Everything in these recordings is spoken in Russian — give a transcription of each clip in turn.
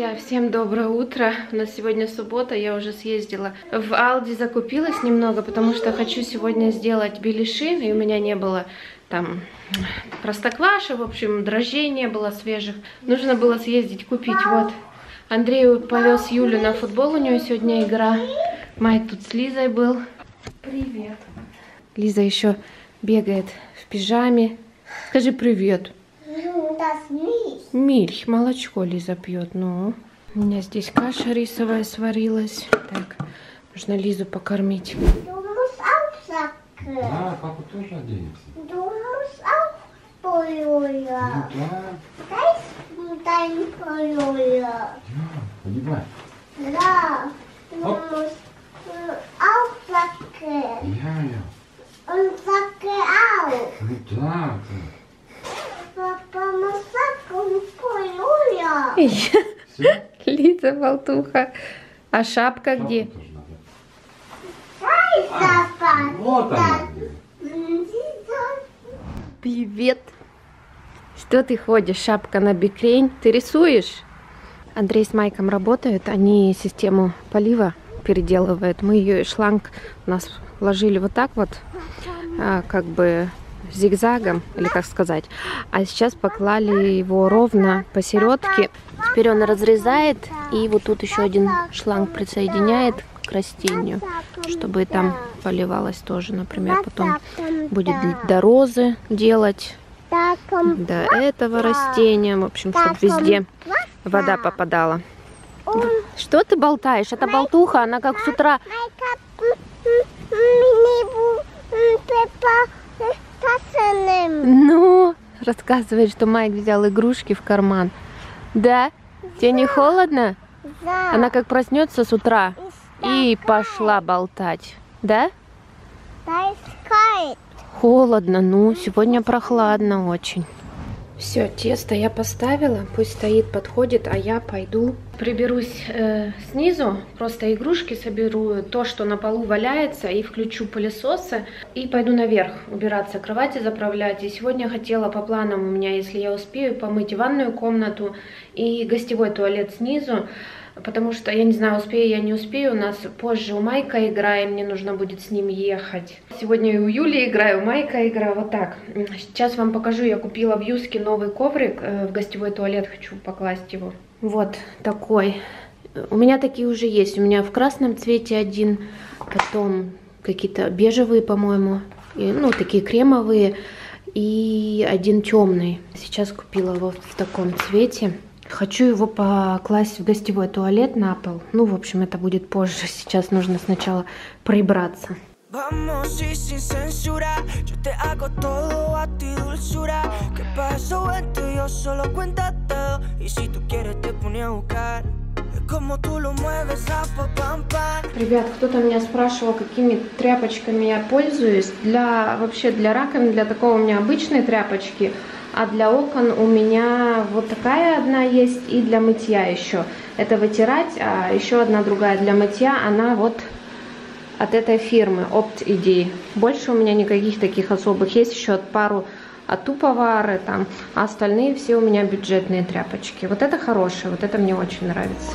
Друзья, всем доброе утро. У нас сегодня суббота, я уже съездила в Алди, закупилась немного, потому что хочу сегодня сделать беляши, и у меня не было там простокваши, в общем, дрожжей не было свежих. Нужно было съездить купить. Вот, Андрей повез Юлю на футбол, у нее сегодня игра. Майк тут с Лизой был. Привет. Лиза еще бегает в пижаме. Скажи привет. Мильх, молочко Лиза пьет. Ну, у меня здесь каша рисовая сварилась. Так, нужно Лизу покормить. Да, папа тоже оденется. Одевай. Да. Ja. Und Sacke auch. Да. Папа, масаку полюя. Все? Лиза болтуха. А шапка где? Тоже надо. Дай запад. Вот она где. Привет. Что ты ходишь? Шапка на бикрень. Ты рисуешь? Андрей с Майком работают. Они систему полива переделывают. Мы ее шланг у нас ложили вот так вот, как бы зигзагом, или как сказать. А сейчас поклали его ровно посередке. Теперь он разрезает, и вот тут еще один шланг присоединяет к растению, чтобы там поливалось тоже, например, потом будет до розы делать, до этого растения, в общем, чтобы везде вода попадала. Что ты болтаешь? Это болтуха, она как с утра. Ну, рассказывает, что Майк взял игрушки в карман. Да? Тебе не холодно? Она как проснется с утра и пошла болтать. Да? Холодно, ну, сегодня прохладно очень. Все, тесто я поставила, пусть стоит, подходит, а я пойду приберусь снизу, просто игрушки соберу, то, что на полу валяется, и включу пылесосы, и пойду наверх убираться, кровати заправлять. И сегодня хотела по планам у меня, если я успею, помыть ванную комнату и гостевой туалет снизу, потому что, я не знаю, успею я, не успею, у нас позже у Майка игра, и мне нужно будет с ним ехать. Сегодня и у Юли игра, и у Майка игра, вот так. Сейчас вам покажу, я купила в Юске новый коврик, в гостевой туалет хочу покласть его. Вот такой. У меня такие уже есть, у меня в красном цвете один, потом какие-то бежевые, по-моему, ну, такие кремовые, и один темный. Сейчас купила его в таком цвете. Хочу его покласть в гостевой туалет на пол. Ну, в общем, это будет позже. Сейчас нужно сначала прибраться. Ребят, кто-то меня спрашивал, какими тряпочками я пользуюсь. Вообще для раковин, для такого у меня обычные тряпочки. А для окон у меня вот такая одна есть, и для мытья еще. Это вытирать, а еще одна другая для мытья, она вот от этой фирмы, Опт Идей. Больше у меня никаких таких особых. Есть еще пару от Туповары, там, а остальные все у меня бюджетные тряпочки. Вот это хорошее, вот это мне очень нравится.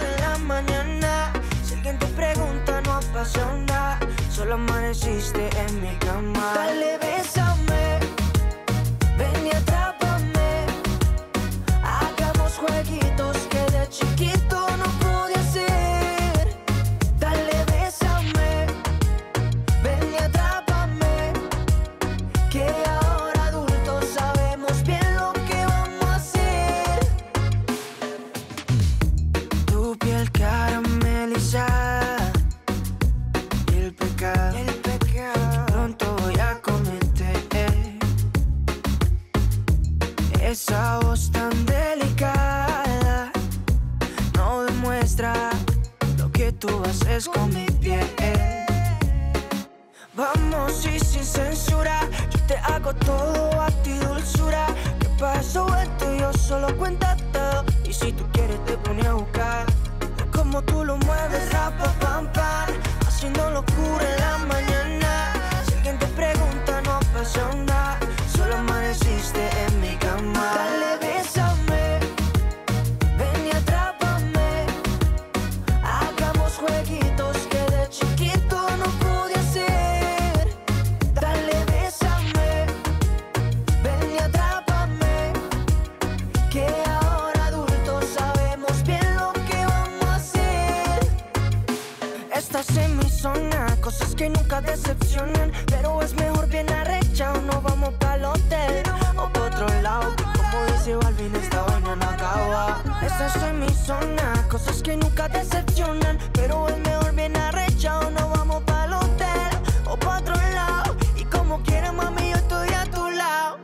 Esa voz tan delicada no demuestra lo que tú haces con mi piel. Vamos y sin censura, yo te hago todo a ti dulzura. Que para eso esto yo solo cuéntate. Y si tú quieres te pone a buscar. Como tú lo mueves, rapa, pam, pam, haciendo locura en la mañana. Si alguien te pregunta no pasa nada, solo amaneciste en mi cama. Dale, bésame, ven y atrápame. decepcionan, pero es mejor bien arrechado. No vamos pa'l hotel o pa' otro lado. Como dice Balvin, esta vaina no acaba. Esa es mi zona, cosas que nunca decepcionan, pero es mejor bien arrechado. No vamos pa'l hotel o pa' otro lado. Y como quieras, mami, yo estoy a tu lado.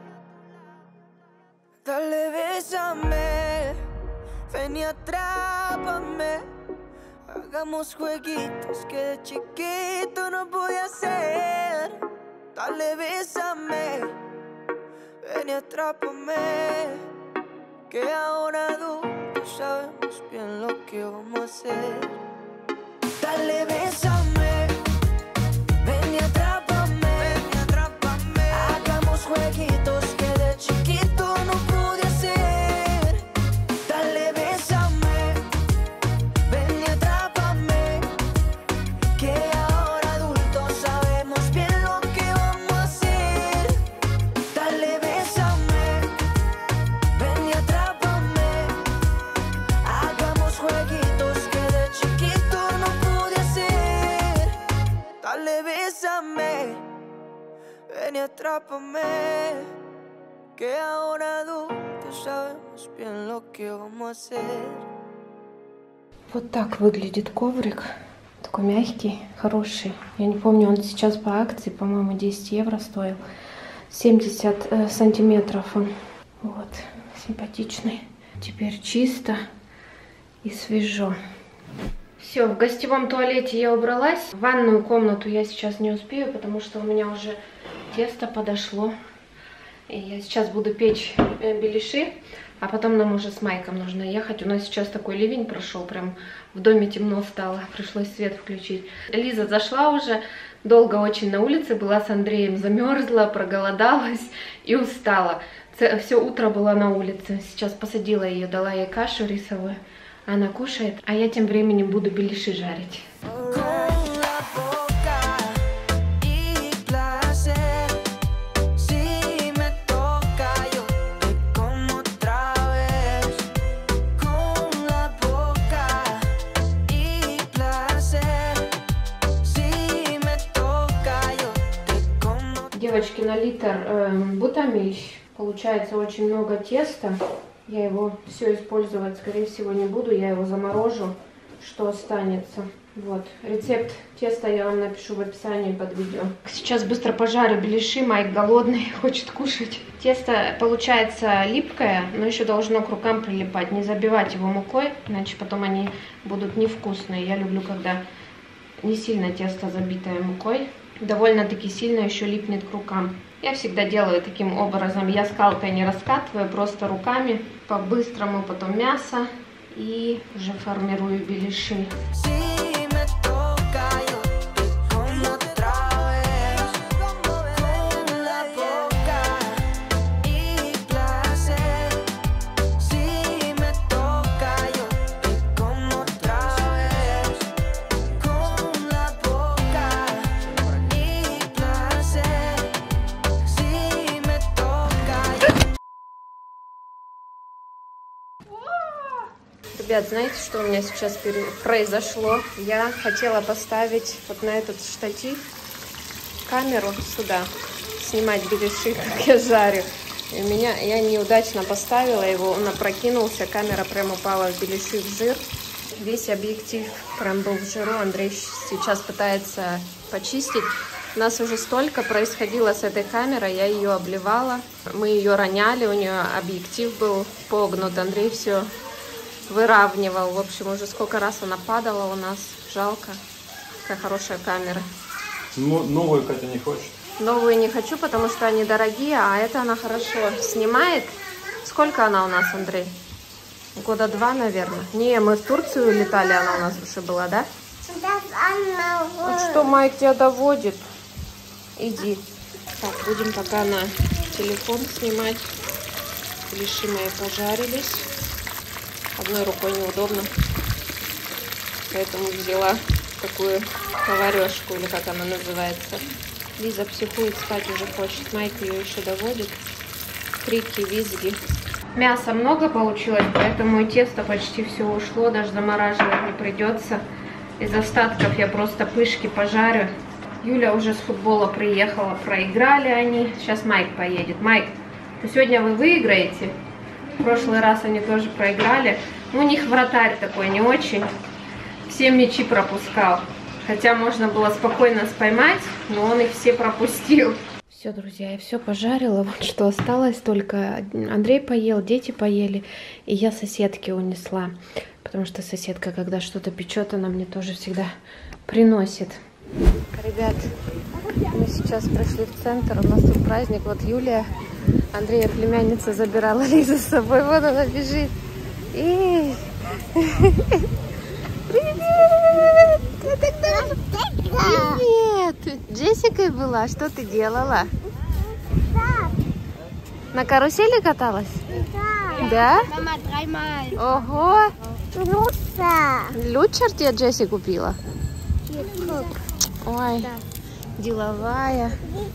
Dale, bésame, ven y atrápame. Hagamos jueguitos que de chiquito no pude hacer. Dale, bésame, ven y atrápame. Que ahora adultos sabemos bien lo que vamos a hacer. Dale, bésame, ven y atrápame, ven y atrápame. Hagamos jueguitos que de chiquito no pude hacer. Dale, bésame, ven y atrápame. Que ahora adultos sabemos bien lo que vamos a hacer. Dale, bésame, ven y atrápame. Hagamos jueguitos que de chiquito no pude hacer. Dale, bésame, ven y atrápame. Que ahora adultos sabemos bien lo que vamos a hacer. Вот так выглядит коврик. Такой мягкий, хороший. Я не помню, он сейчас по акции, по-моему, 10 евро стоил. 70 сантиметров он. Вот, симпатичный. Теперь чисто и свежо. Все, в гостевом туалете я убралась. В ванную комнату я сейчас не успею, потому что у меня уже тесто подошло. И я сейчас буду печь беляши, а потом нам уже с Майком нужно ехать. У нас сейчас такой ливень прошел, прям в доме темно стало, пришлось свет включить. Лиза зашла уже, долго очень на улице была с Андреем, замерзла, проголодалась и устала. Все утро была на улице. Сейчас посадила ее, дала ей кашу рисовую. Она кушает, а я тем временем буду беляши жарить. Девочки, на литр бутамильщ получается очень много теста. Я его все использовать, скорее всего, не буду. Я его заморожу, что останется. Вот, рецепт теста я вам напишу в описании под видео. Сейчас быстро пожарю беляши. Майк голодный, хочет кушать. Тесто получается липкое, но еще должно к рукам прилипать. Не забивать его мукой, иначе потом они будут невкусные. Я люблю, когда не сильно тесто забитое мукой. Довольно-таки сильно еще липнет к рукам. Я всегда делаю таким образом. Я скалкой не раскатываю, просто руками. По-быстрому потом мясо. И уже формирую беляши. Ребят, знаете, что у меня сейчас произошло? Я хотела поставить вот на этот штатив камеру сюда, снимать беляши, как я жарю. И я неудачно поставила его, он опрокинулся, камера прям упала в беляши, в жир. Весь объектив прям был в жиру. Андрей сейчас пытается почистить. У нас уже столько происходило с этой камерой, я ее обливала. Мы ее роняли, у нее объектив был погнут. Андрей все выравнивал. В общем, уже сколько раз она падала у нас. Жалко. Какая хорошая камера. Новую Катя не хочет. Новую не хочу, потому что они дорогие, а это она хорошо снимает. Сколько она у нас, Андрей? Года 2, наверное. Не, мы в Турцию летали, она у нас уже была, да? Вот что Майк тебя доводит? Иди. Так, будем пока на телефон снимать. Беляши мои пожарились. Одной рукой неудобно. Поэтому взяла такую поварешку, или как она называется. Лиза психует, спать уже хочет. Майк ее еще доводит. Крики, визги. Мяса много получилось, поэтому и тесто почти все ушло. Даже замораживать не придется. Из остатков я просто пышки пожарю. Юля уже с футбола приехала, проиграли они. Сейчас Майк поедет. Майк, сегодня вы выиграете. В прошлый раз они тоже проиграли. У них вратарь такой не очень. Все мячи пропускал. Хотя можно было спокойно поймать, но он их все пропустил. Все, друзья, я все пожарила. Вот что осталось. Только Андрей поел, дети поели. И я соседке унесла. Потому что соседка, когда что-то печет, она мне тоже всегда приносит. Ребят, мы сейчас пришли в центр. У нас тут праздник. Вот Юлия, Андрея племянница, забирала Лизу с собой. Вот она бежит. И... Привет! Привет! Джессикой была? Что ты делала? На карусели каталась? Да. Мама, dreimal. Ого! Lutscher. Лучшер тебе Джесси купила? Hier, guck. Ой, деловая.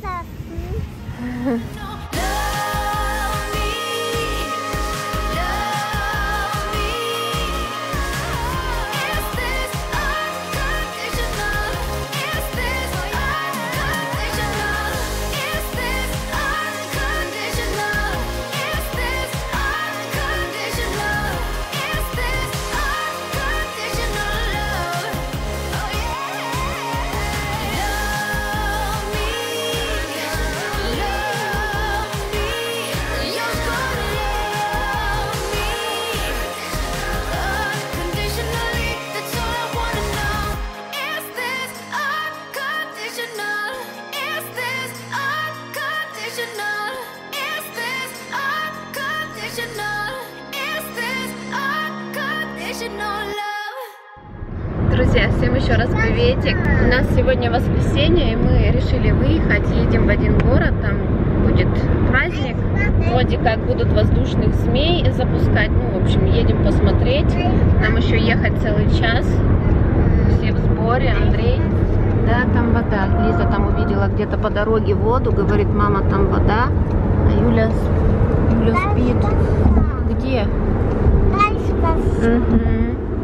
Друзья, всем еще раз приветик. У нас сегодня воскресенье, и мы решили выехать. Едем в один город, там будет праздник. Вроде как будут воздушных змей запускать. Ну, в общем, едем посмотреть. Нам еще ехать целый час. Все в сборе. Андрей. Да, там вода. Лиза там увидела где-то по дороге воду. Говорит, мама, там вода. А Юля спит. Где? Угу.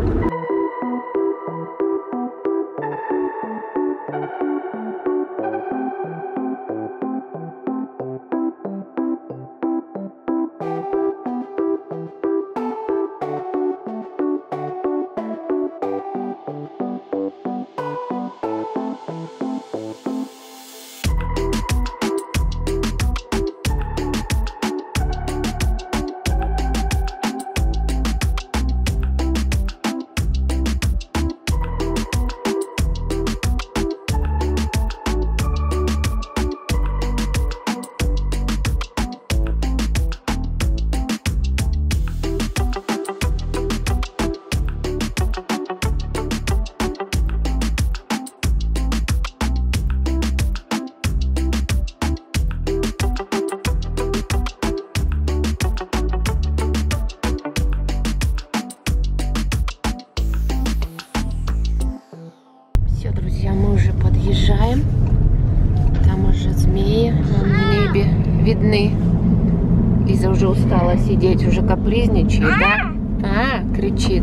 Видны. Лиза уже устала сидеть, уже капризничает, да? А, кричит.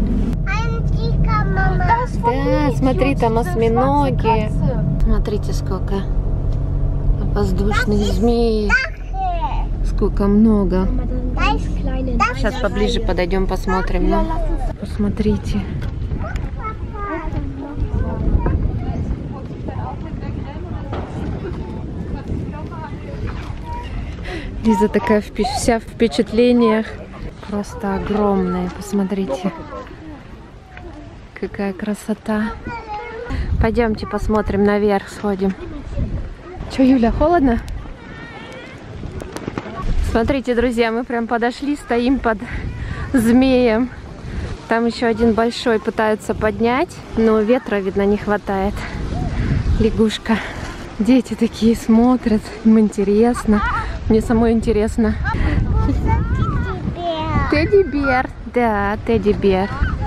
Да, смотри, там осьминоги. Смотрите, сколько воздушных змей. Сколько много. Сейчас поближе подойдем, посмотрим. Ну, посмотрите. Лиза такая вся в впечатлениях. Просто огромная. Посмотрите. Какая красота. Пойдемте посмотрим наверх, сходим. Че, Юля, холодно? Смотрите, друзья, мы прям подошли, стоим под змеем. Там еще один большой пытаются поднять, но ветра, видно, не хватает. Лягушка. Дети такие смотрят, им интересно. Мне самой интересно. Тедди-бер. Да, тедди-бер.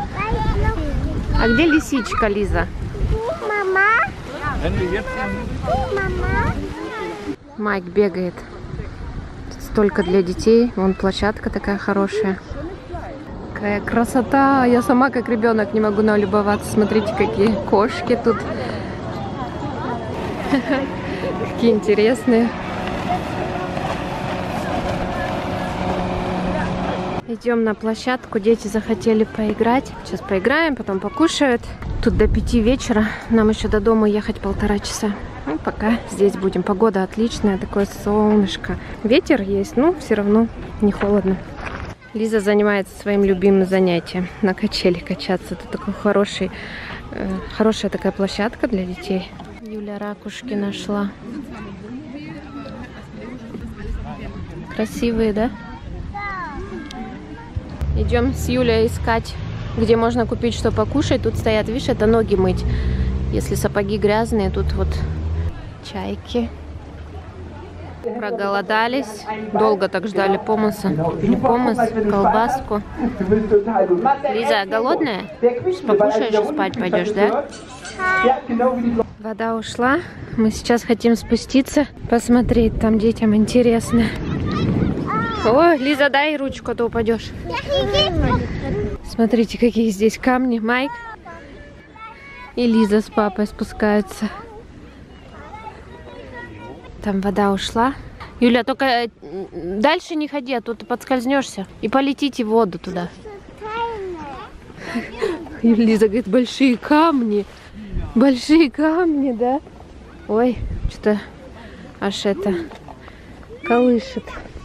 А где лисичка, Лиза? Мама. Мама. Майк бегает. Тут столько для детей. Вон площадка такая хорошая. Какая красота. Я сама как ребенок не могу налюбоваться. Смотрите, какие кошки тут. Какие интересные. Идем на площадку, дети захотели поиграть. Сейчас поиграем, потом покушают. Тут до 5 вечера, нам еще до дома ехать 1,5 часа. Ну, пока здесь будем. Погода отличная, такое солнышко. Ветер есть, но все равно не холодно. Лиза занимается своим любимым занятием. На качели качаться. Это такой хорошая такая площадка для детей. Юля ракушки нашла. Красивые, да? Идем с Юлей искать, где можно купить что покушать. Тут стоят, видишь, это ноги мыть. Если сапоги грязные, тут вот чайки. Проголодались. Долго так ждали помоса. Не помос, колбаску. Лиза, голодная? Покушаешь и спать пойдешь, да? Вода ушла. Мы сейчас хотим спуститься, посмотреть. Там детям интересно. О, Лиза, дай ручку, а то упадешь. Смотрите, какие здесь камни. Майк и Лиза с папой спускаются. Там вода ушла. Юля, только дальше не ходи, а то ты подскользнешься. И полетите в воду туда. Лиза говорит, большие камни. Большие камни, да? Ой, что-то аж это колышет.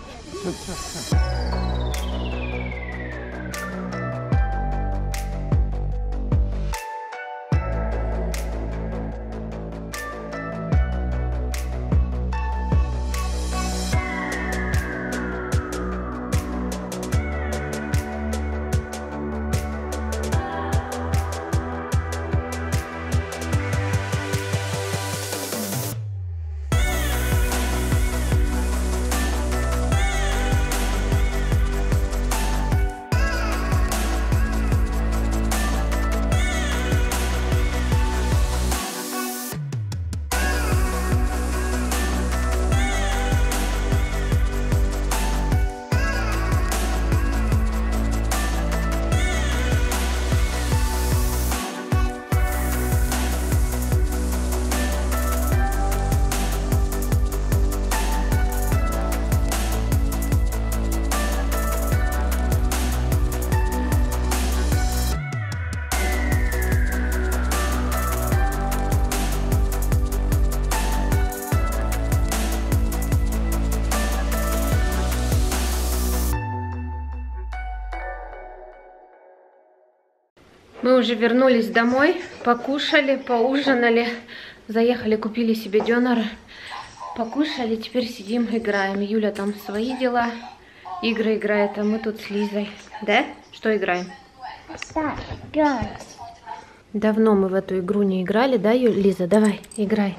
Мы уже вернулись домой, покушали, поужинали, заехали, купили себе дёнера, покушали, теперь сидим, играем. Юля там свои дела, игры играет, а мы тут с Лизой. Да? Что играем? Давно мы в эту игру не играли, да, Лиза? Давай, играй.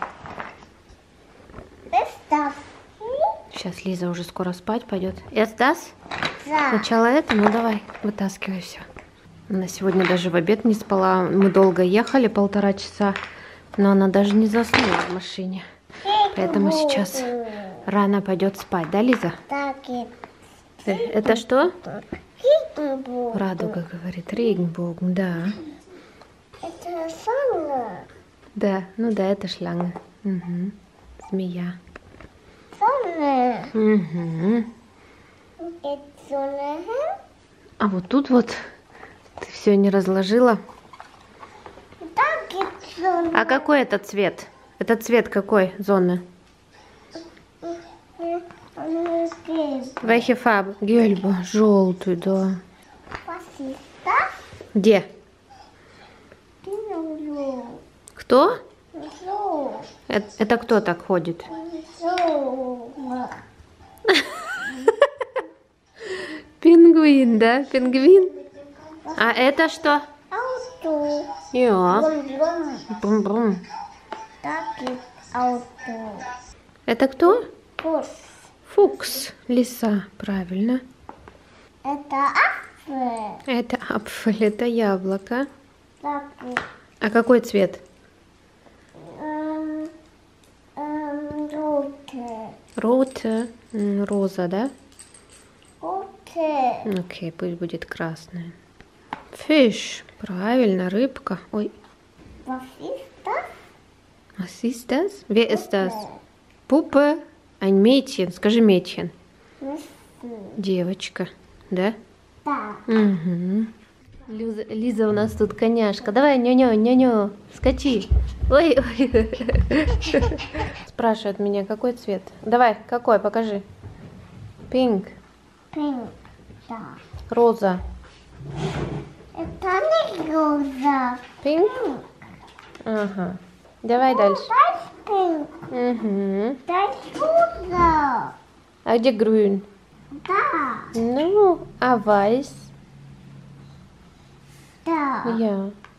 Сейчас Лиза уже скоро спать пойдет. Эстас? Сначала это, ну давай, вытаскивай все. Она сегодня даже в обед не спала. Мы долго ехали, 1,5 часа, но она даже не заснула в машине. Поэтому сейчас рано пойдет спать, да, Лиза? Это что? Радуга говорит. Регенбоген, да. Это шланга. Да, ну да, это шланга. Угу. Змея. Sonne. Угу. Jetzt Sonne. А вот тут вот ты все не разложила. Da gibt's Sonne. А какой это цвет? Это цвет какой зоны? Welche Farbe? Gelbe, желтый, да. Was ist das? Где? So. Кто? So. Это кто так ходит? So. Пингвин, да? Пингвин? А это что? Auto. Ja. Blum. Брум-брум. Da gibt's Auto. Это кто? Bus. Фукс. Лиса, правильно. Это Apfel. Это апфель, это яблоко. Da gibt's А какой цвет? rote. Роте. Роза, да? Rote. Окей, пусть будет красная. Фиш. Правильно, рыбка. Ой, Was ist das? Was ist das? Wer ist das? Puppe. Ein Mädchen. Скажи Mädchen. Девочка. Да? Да. Угу. Лиза у нас тут коняшка. Давай, нё-нё, нё-нё. Скачи. Ой, ой. Спрашивает меня, какой цвет. Давай, какой, покажи. Pink. Pink. Да. Роза. Это не роза. Pink? Ага. Давай дальше. Pink. Угу. Это роза. А где grün? Да. Ну, а weiß? Да. Ja.